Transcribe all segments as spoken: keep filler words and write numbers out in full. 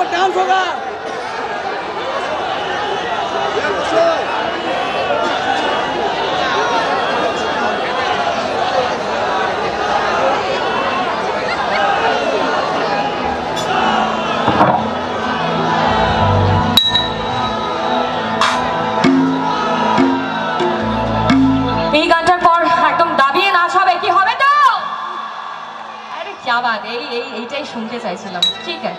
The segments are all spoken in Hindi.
डांस होगा। এই গানটার পর একদম দাবিয়ে নাচ হবে, কি হবে তো? আরে क्या बात, এই এই এইটাই শুনতে চাইছিলাম। ঠিক আছে,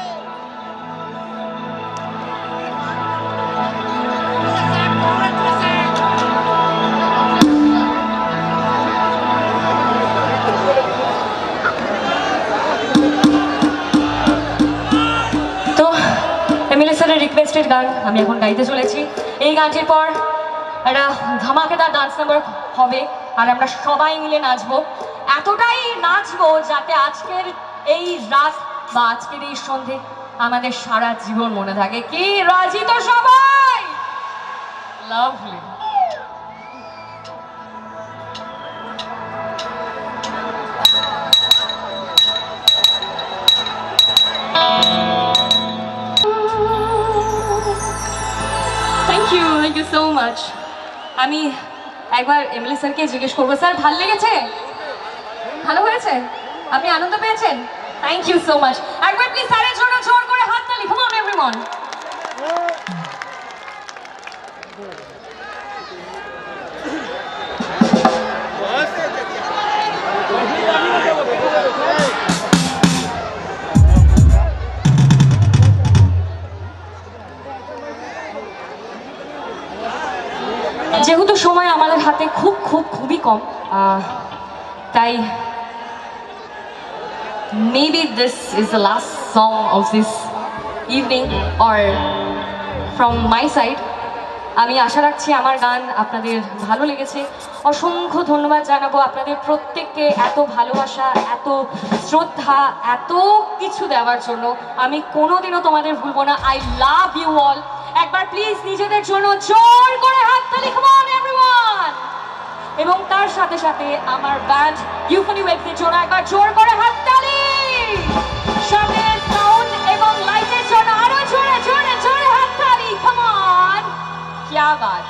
তো এমএলএ স্যারের রিকোয়েস্টেড গান আমি এখন গাইতে চলেছি। এই গানটির পর একটা ধামাকেদার ডান্স নাম্বার হবে আর আমরা সবাই মিলে নাচবো। এতটাই নাচবো যাতে আজকের এই রাত বা আজকের এই সন্ধে আমাদের সারা জীবন মনে থাকে। কি রাজি তো সবাই? Lovely. Thank you thank you so much. আমি একবার এমএলএ স্যারকে জিজ্ঞেস করবো, স্যার ভালো লেগেছে? ভালো হয়েছে? আপনি আনন্দ পেয়েছেন? Thank you so much. একবার প্লিজ স্যারের জন্য জোর করে হাততালি। Come on everyone. যেহেতু সময় আমাদের হাতে খুব খুব খুবই কম, তাই maybe this is the last song of this evening or from my side. আমি আশা রাখছি আমার গান আপনাদের ভালো লেগেছে। অসংখ্য ধন্যবাদ জানাবো আপনাদের প্রত্যেককে এত ভালোবাসা, এত শ্রদ্ধা, এত কিছু দেওয়ার জন্য। আমি কোনোদিনও তোমাদের ভুলবো না। I love you all. একবার প্লিজ নিজেদের জন্য জোর করে হাততালি। Come on everyone. এবং তার সাথে সাথে আমার ব্যান্ড ইউফনি ওয়েবসের জন্য একবার জোর করে হাততালি। সামনে সাউন্ড এবং লাইটের জন্য আরো জোরে জোরে জোরে হাততালি। Come on. क्या बात।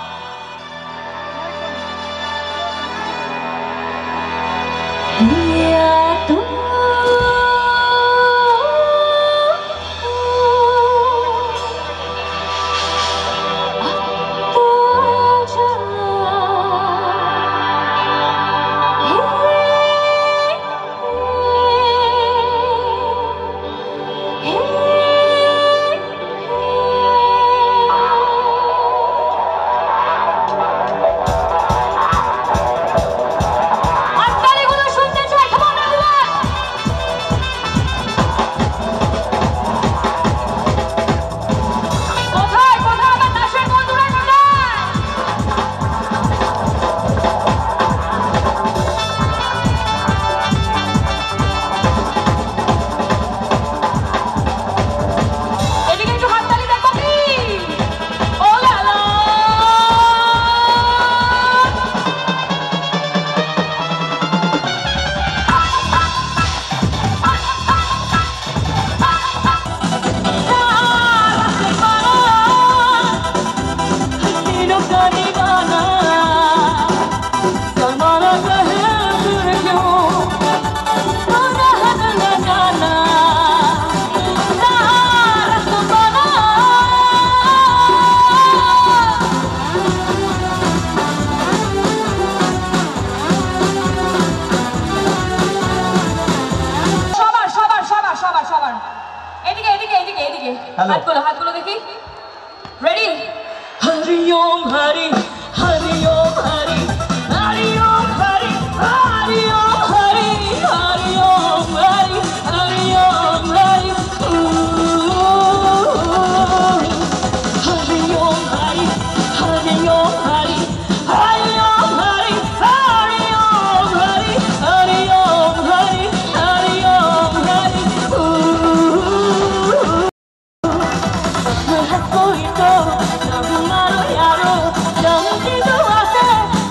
হাতগুলো হাতগুলো দেখি। রেডি? হরি ওম হরি হরি ওম হরি হরি ওম হরি হরি ওম হরি হরি ওম হরি হরি ওম হরি হরি ওম হরি হরি ওম হরি হরি ওম হরি হরি ওম হরি হরি ওম হরি হরি ওম হরি कोई तो तुम्हारो यारो जमती तो आसे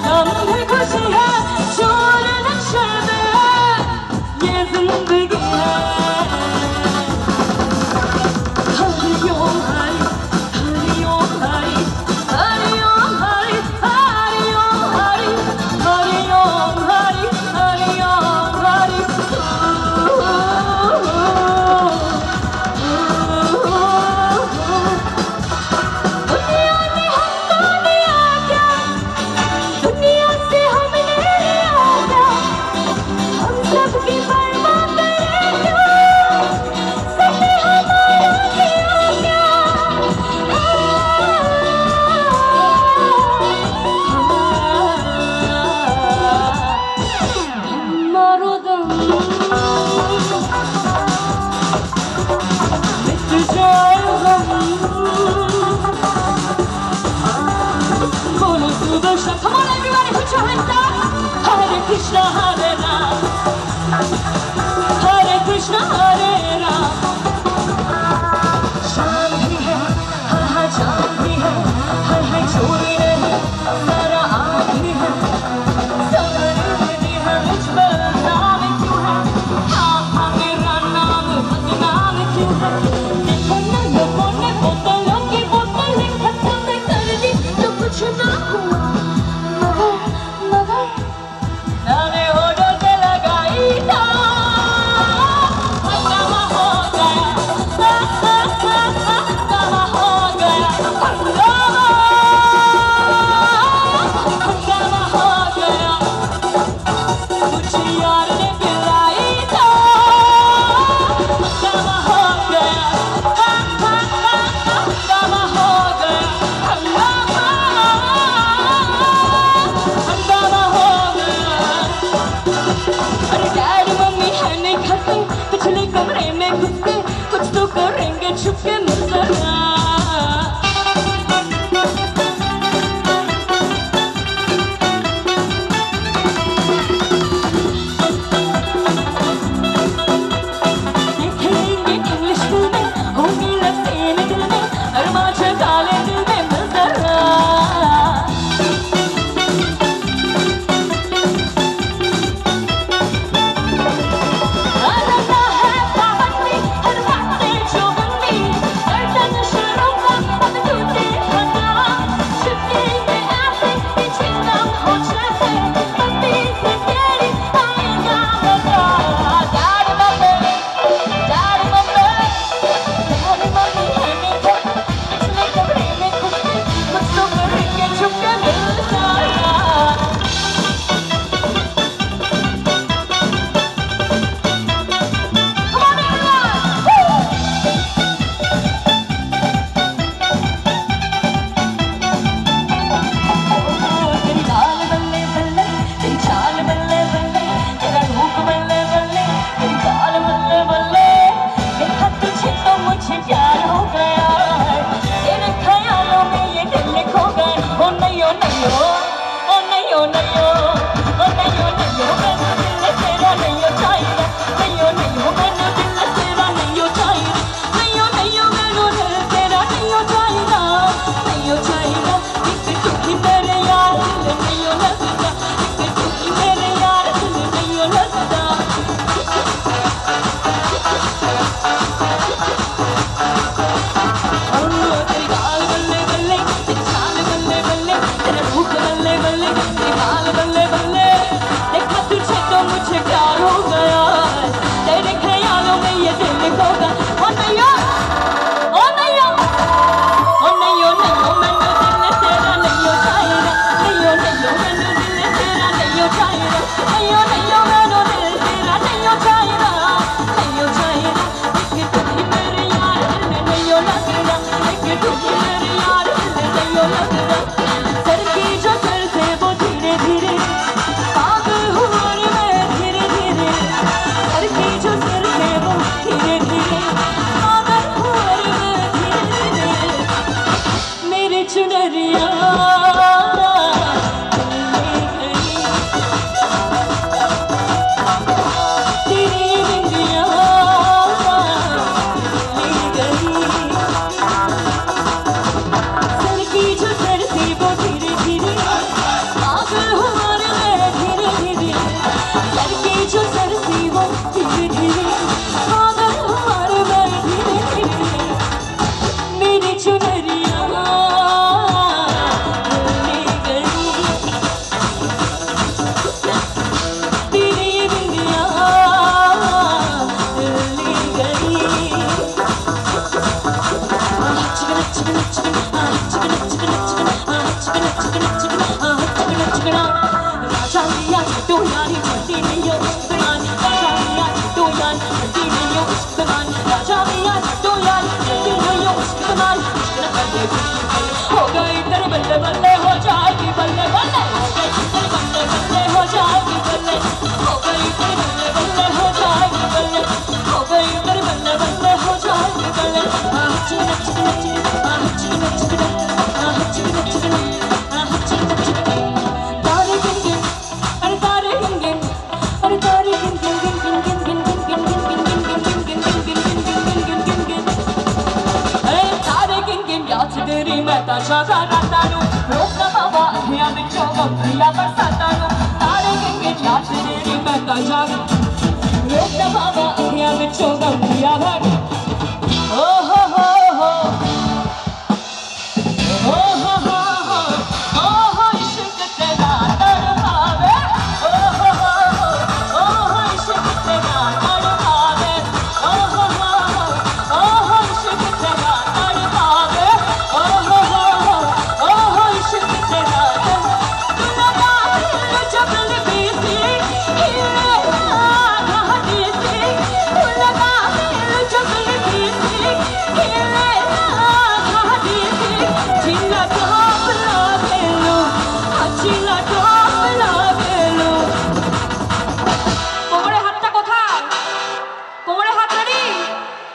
खुद से कुछ तो करेंगे छुपके नजर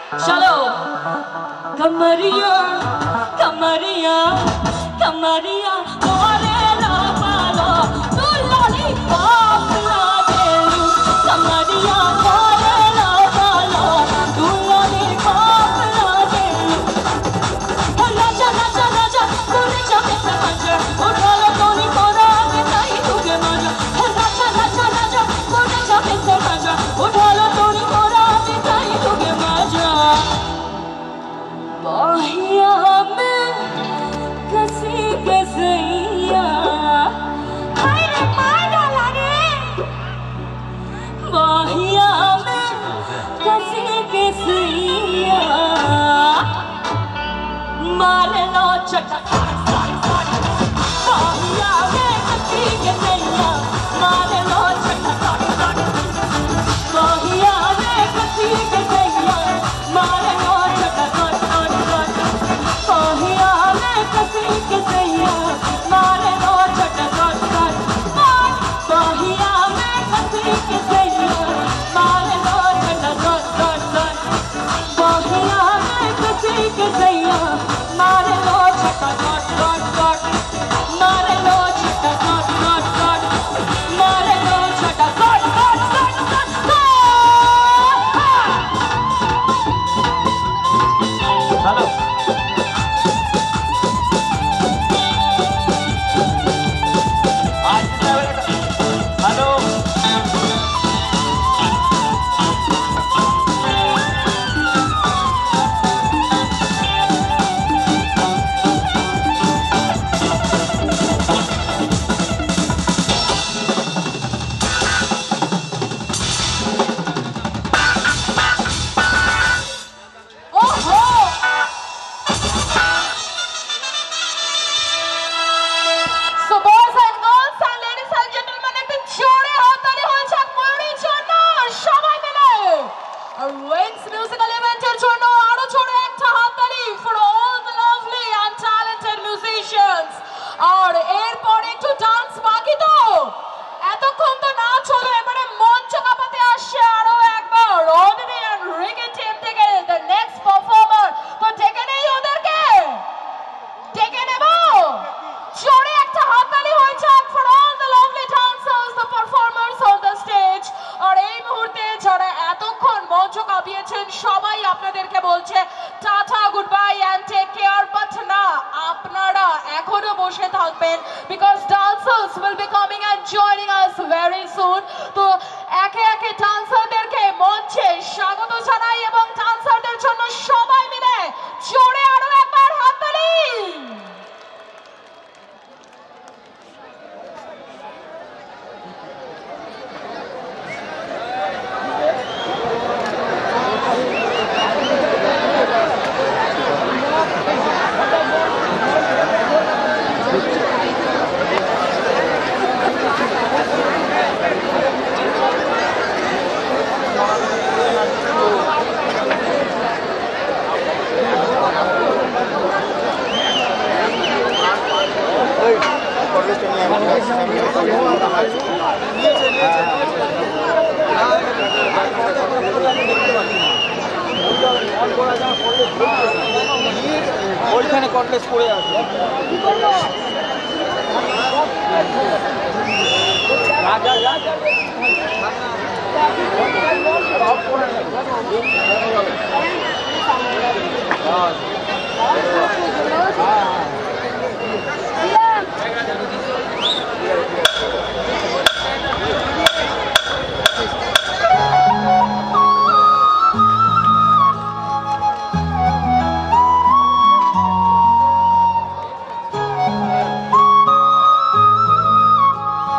चलो कमरिया कमरिया कमरिया तुम्हारे ना पालो तू लॉलीपॉप लागेलू कमरिया तुम्हारे ना पालो तू लॉलीपॉप लागेलू नाचा नाचा नाचा तूने चाहे समझ उठा लो तोनी कोरा के ताई तुझे मजा नाचा नाचा नाचा तूने चाहे समझ उठा लो तोनी कोरा के ताई तुझे मजा बाहिया में कसी कसैया हाय रे मार डाला रे बाहिया में कसी कसैया मार लो चटक बाहिया में कसी कसैया मार लो चटक बाहिया में कसी कसैया मार लो चटक बाहिया में कसी कसैया मारे लो चटक बाहिया में कसी कसैया मारे लो चटक बाहिया में कसी कसैया मारे लो चटक मारे लो चटक मारे लो चटक हेलो সবাই আপনাদেরকে বলছে tata good bye and take care but না আপনারা এখনো বসে থাকবেন because dancers will be coming and joining us very soon তো একে একে ডান্সারদেরকে মঞ্চে স্বাগত জানাই এবং ডান্সারদের জন্য সবাই মিলে জোরে আরো একবার হাততালি ওইখানে কটলেস পড়ে আছে রাজা রাজা